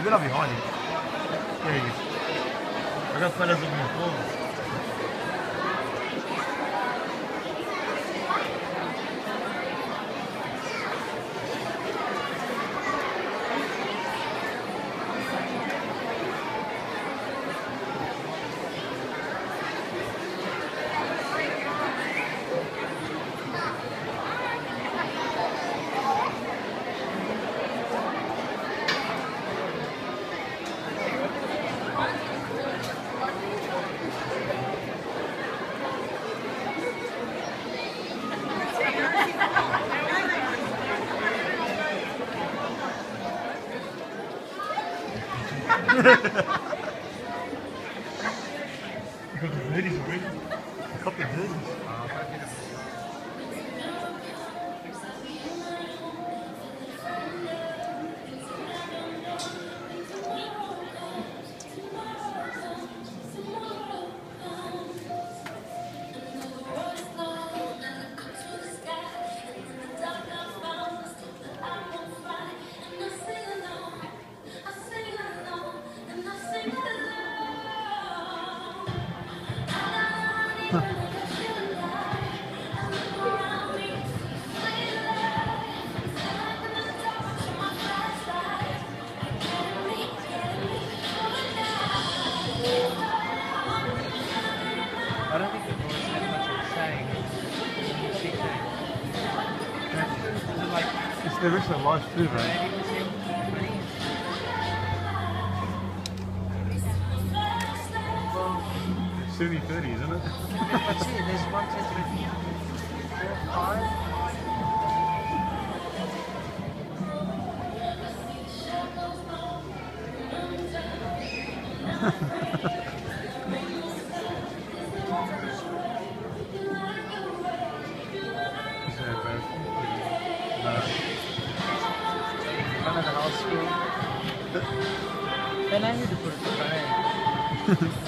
better not behind him. There he is. I got fellas looking at forwards. You got the birdies already. A couple of birdies. I don't think the boys had much of a say in the big game. Is it like It's the rest of life too, bro. 80%, 20? Well, 70-30, isn't it? that's it. There's 1, 2, 3, 4, 5. Front of the whole school. They know who to put it in front of.